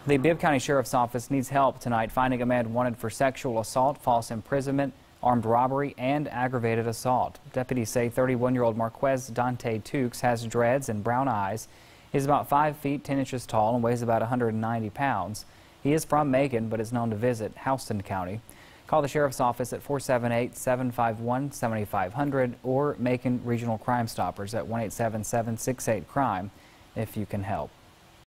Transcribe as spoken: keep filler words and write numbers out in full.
The Bibb County Sheriff's Office needs help tonight finding a man wanted for sexual assault, false imprisonment, armed robbery, and aggravated assault. Deputies say thirty-one-year-old Marquez Dante Tukes has dreads and brown eyes. He's about five feet ten inches tall and weighs about one hundred ninety pounds. He is from Macon but is known to visit Houston County. Call the Sheriff's Office at four seven eight, seven five one, seven five zero zero or Macon Regional Crime Stoppers at one eight seven seven, six eight, crime if you can help.